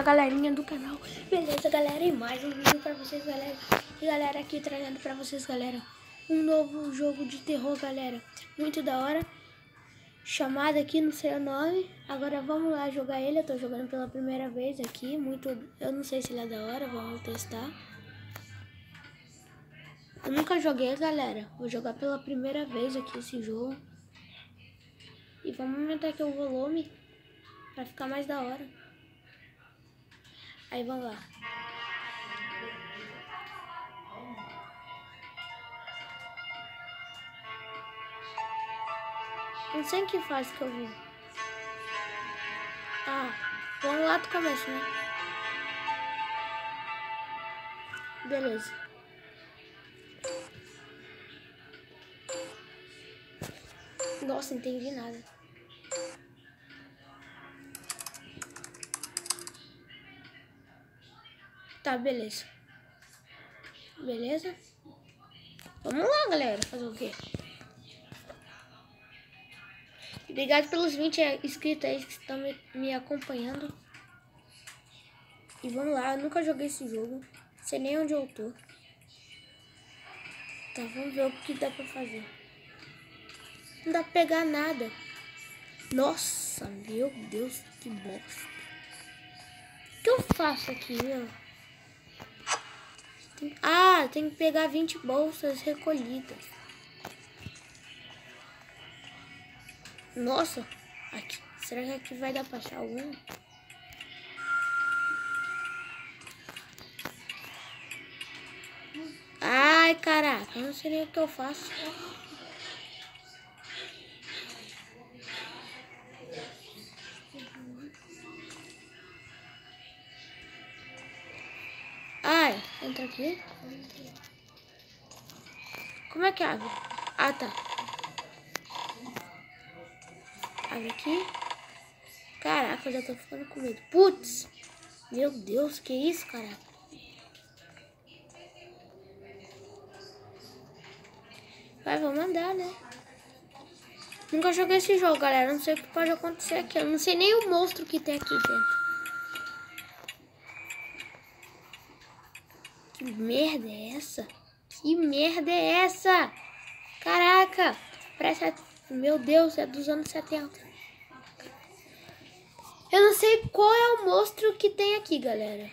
galerinha do canal. Beleza, galera? E mais um vídeo pra vocês, galera. E galera, aqui trazendo pra vocês, galera, um novo jogo de terror, galera. Muito da hora. Chamado aqui, não sei o nome. Agora vamos lá jogar ele. Eu tô jogando pela primeira vez aqui. Eu não sei se ele é da hora. Vamos testar. Eu nunca joguei, galera. Vou jogar pela primeira vez aqui esse jogo. E vamos aumentar aqui o volume pra ficar mais da hora. Aí vamos lá. Não sei em que fase que eu vou. Ah, vamos lá do começo, né? Beleza. Nossa, não entendi nada. Tá, beleza. Beleza? Vamos lá, galera. Fazer o quê? Obrigado pelos 20 inscritos aí que estão me acompanhando. E vamos lá. Eu nunca joguei esse jogo. Não sei nem onde eu tô. Tá, vamos ver o que dá pra fazer. Não dá pra pegar nada. Nossa, meu Deus, que bosta. O que eu faço aqui, meu? Tem que pegar 20 bolsas recolhidas. Nossa, aqui, será que aqui vai dar pra achar algum? Ai, caraca, eu não sei nem o que eu faço. Ai, entra aqui. Como é que abre? Ah, tá. Abre aqui. Caraca, eu já tô ficando com medo. Putz! Meu Deus, que isso, caraca? Vai, vamos andar, né? Nunca joguei esse jogo, galera. Não sei o que pode acontecer aqui. Eu não sei nem o monstro que tem aqui dentro. Que merda é essa? Que merda é essa? Caraca! Parece... Meu Deus, é dos anos 70. Eu não sei qual é o monstro que tem aqui, galera.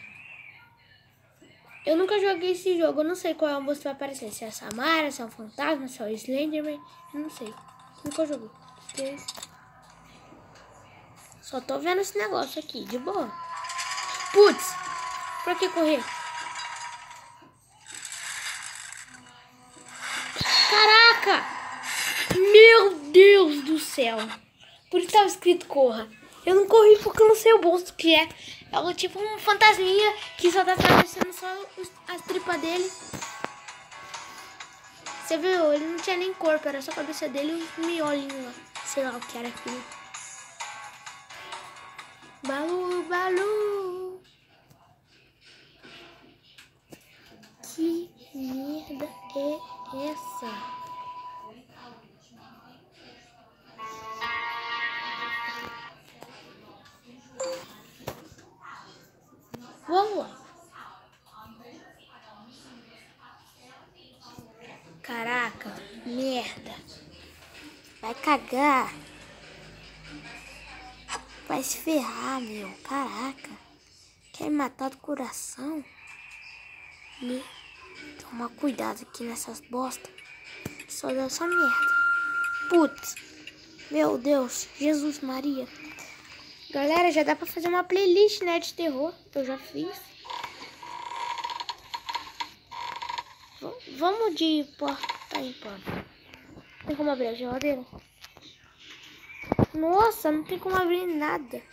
Eu nunca joguei esse jogo. Eu não sei qual é o monstro que vai aparecer. Se é a Samara, se é um fantasma, se é o Slenderman. Eu não sei. Nunca joguei. Só tô vendo esse negócio aqui, de boa. Putz! Pra que correr? Caraca! Meu Deus do céu! Por isso tava escrito corra. Eu não corri porque eu não sei o monstro que é. É tipo um fantasminha que só tá atravessando só as tripas dele. Você viu? Ele não tinha nem corpo, era só a cabeça dele e um miolinho lá. Sei lá o que era aquilo. Balu, balu. Que merda é essa? Vamos lá. Caraca, merda. Vai cagar. Vai se ferrar, meu. Caraca. Quer me matar do coração? Toma cuidado aqui nessas bostas. Só deu essa merda. Putz. Meu Deus. Jesus Maria. Galera, já dá pra fazer uma playlist, né, de terror. Eu já fiz. Vamos de porta em porta. Tem como abrir a geladeira? Nossa, não tem como abrir nada.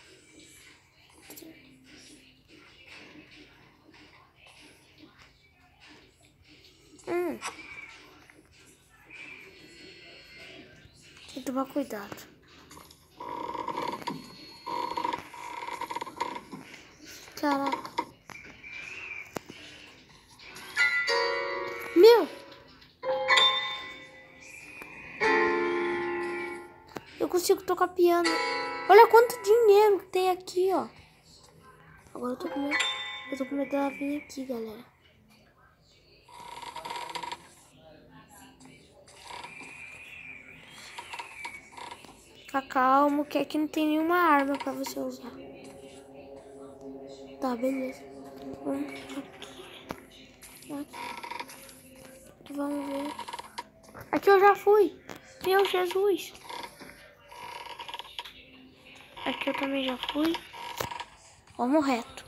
Tem que tomar cuidado. Caraca. Meu! Eu consigo tocar piano. Olha quanto dinheiro tem aqui, ó. Agora eu tô com medo. Eu tô com medo dela vir aqui, galera. Fica calmo, que aqui não tem nenhuma arma pra você usar. Tá, beleza. Vamos aqui. Vamos ver. Aqui eu já fui. Meu Jesus. Aqui eu também já fui. Vamos reto.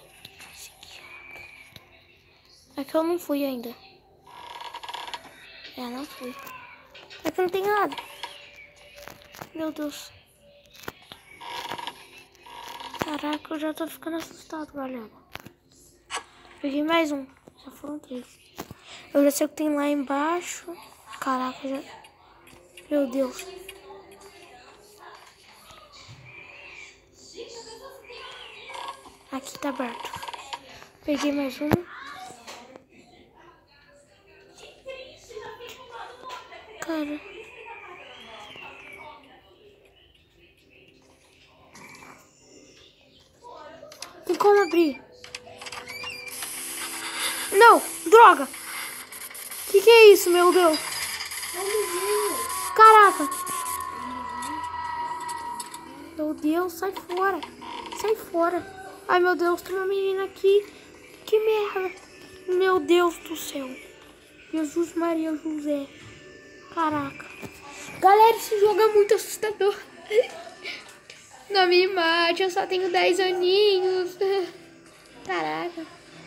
Aqui eu não fui ainda. Não fui. Aqui não tem nada. Meu Deus. Caraca, eu já tô ficando assustado, galera. Peguei mais um. Já foram 3. Eu já sei o que tem lá embaixo. Caraca, já... Meu Deus. Aqui tá aberto. Peguei mais um. Cara. Tem como abrir? Não! Droga! Que é isso, meu Deus? Caraca! Meu Deus, sai fora! Sai fora! Ai, meu Deus, tem uma menina aqui. Que merda! Meu Deus do céu! Jesus, Maria, José! Caraca! Galera, esse jogo é muito assustador! Não me mate, eu só tenho 10 aninhos! Caraca!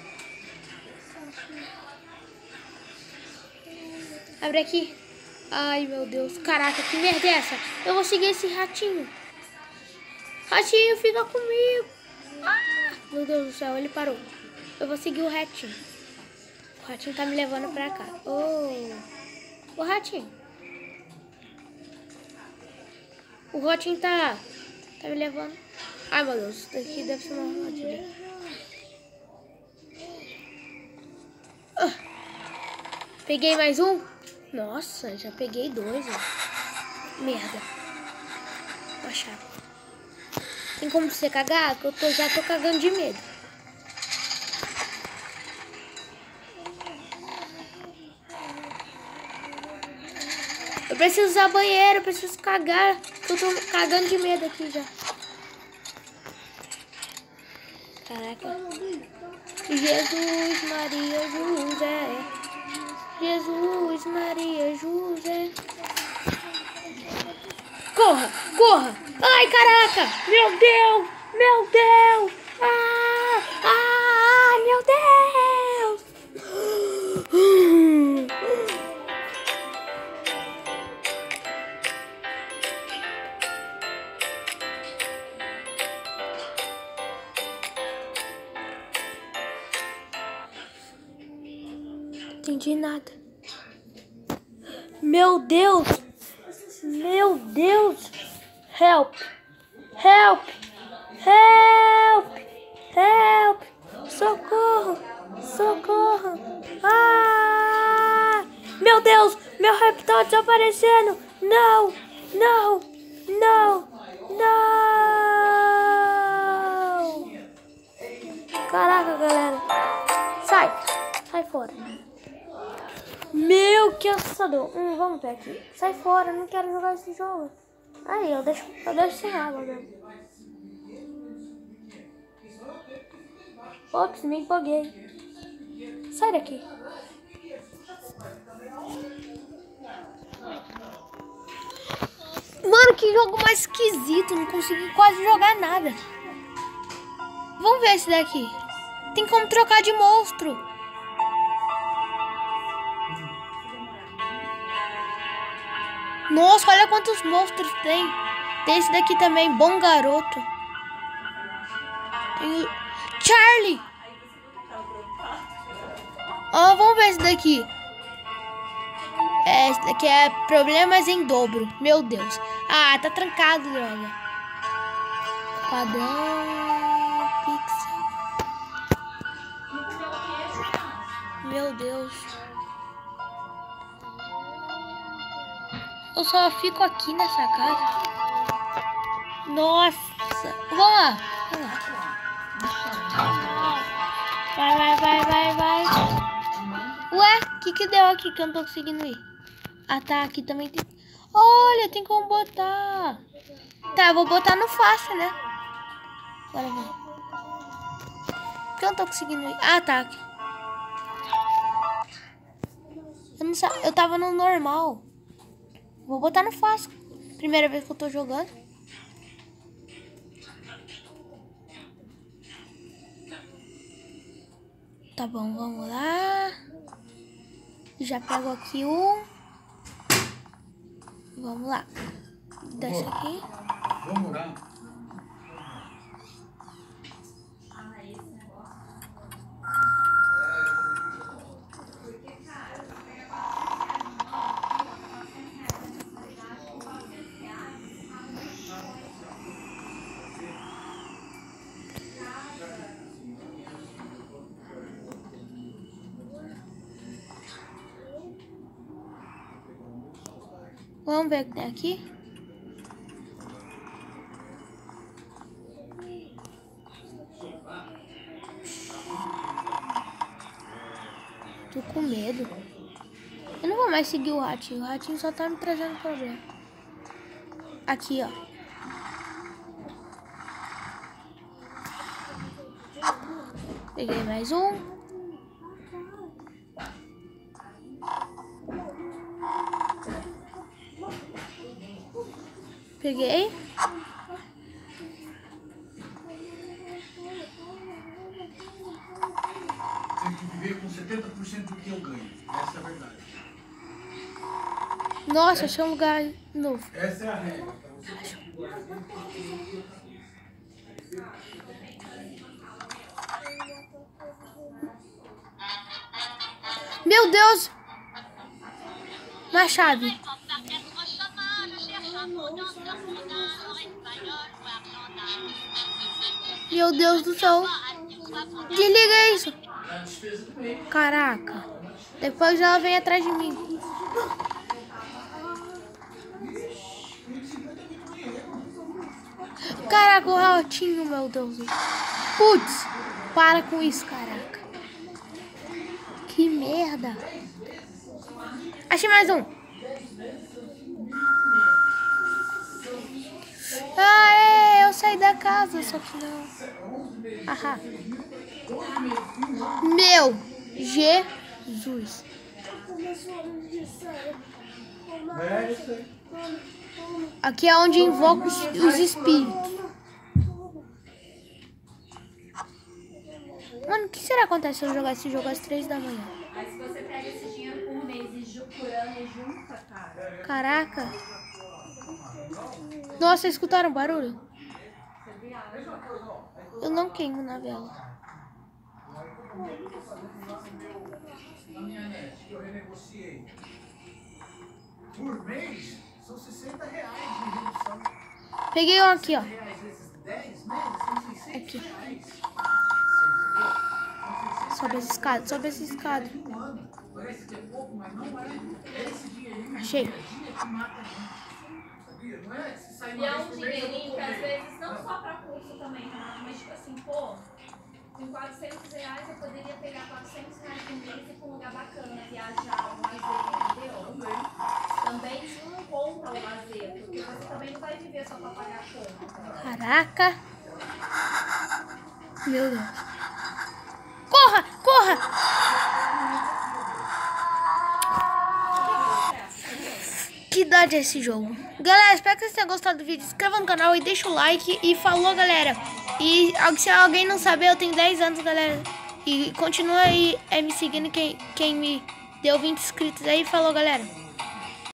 Abre aqui! Ai, meu Deus! Caraca, que merda é essa? Eu vou seguir esse ratinho! Ratinho, fica comigo! Ah, meu Deus do céu, ele parou. Eu vou seguir o ratinho. O ratinho tá me levando pra cá. O ratinho. O ratinho tá me levando. Ai, meu Deus, isso daqui deve ser uma armadilha. Peguei mais um. Nossa, já peguei 2. Ó. Merda. Vou achar. Tem como você cagar? Que eu já tô cagando de medo. Eu preciso usar banheiro, eu preciso cagar. Eu tô cagando de medo aqui já. Caraca. Jesus, Maria, José. Jesus, Maria, José. Corra, corra. Ai, caraca. Meu Deus, meu Deus. Meu Deus. Entendi nada. Meu Deus. Meu Deus. Help. Help. Help. Help. Socorro. Socorro. Meu Deus. Meu rap tá desaparecendo. Não. Não. Não. Não. Caraca, galera. Sai. Sai fora. Meu, que assustador. Vamos ver aqui. Sai fora, eu não quero jogar esse jogo. Aí, eu deixo sem água mesmo. Ops, me empoguei. Sai daqui. Mano, que jogo mais esquisito. Não consegui quase jogar nada. Vamos ver esse daqui. Tem como trocar de monstro. Nossa, olha quantos monstros tem. Tem esse daqui também, bom garoto. Tem o Charlie. Vamos ver esse daqui. Esse daqui é problemas em dobro. Meu Deus. Tá trancado, droga. Padrão pixel. Meu Deus. Eu só fico aqui nessa casa. Nossa. Vamos lá. Que deu aqui que eu não tô conseguindo ir? Ah, tá. Aqui também tem... Olha, tem como botar. Tá, eu vou botar no fácil, né? Bora ver. Por que eu não tô conseguindo ir? Ah, tá. Aqui. Eu não sei. Eu tava no normal. Vou botar no fácil. Primeira vez que eu tô jogando. Tá bom, vamos lá. Já pego aqui um. Vamos lá. Desce aqui. Vamos lá. Vamos ver o que tem aqui. Tô com medo. Eu não vou mais seguir o ratinho. O ratinho só tá me trazendo problema. Aqui, ó. Peguei mais um. Peguei. Tem que viver com 70% do que eu ganho. Essa é a verdade. Nossa, achei um lugar novo. Essa é a regra. Meu Deus! Uma chave. Meu Deus do céu. Desliga isso. Caraca. Depois ela vem atrás de mim. Caraca, o ratinho, meu Deus. Putz, para com isso, caraca. Que merda. Achei mais um. Ah, eu saí da casa, só que não. Aham. Meu Jesus. Aqui é onde invoca os espíritos. Mano, o que será que acontece se eu jogar esse jogo às 3 da manhã? Aí se você pega esse dinheiro por mês e junta, cara. Caraca. Nossa, vocês escutaram barulho? Eu não queimo na vela. Na minha net, que eu renegociei. Por mês, são 60 reais de redução. Peguei um aqui, ó. Reais vezes 10 meses, são 600 Aqui. reais. Sobe essa escada, sobe essa escada. Um ano. Parece que é pouco, mas não é. Esse dinheirinho Achei. dia que mata a gente. Sabia? Não é? Se sair E uma é vez um por mês, eu vou dinheirinho que às comer. vezes não só pra curso também, Renato, mas tipo assim, pô, com 400 reais eu poderia pegar 400 reais por mês e ir pra um lugar bacana, viajar, um lazer, entendeu? Também não compra o lazer, porque você também não vai viver só pra pagar a conta. Caraca. Meu Deus. Corra, corra. Que idade é esse jogo? Galera, espero que vocês tenham gostado do vídeo. Se inscreva no canal e deixa o like. E falou, galera. E se alguém não saber, eu tenho 10 anos, galera. E continua aí me seguindo quem me deu 20 inscritos aí. Falou, galera.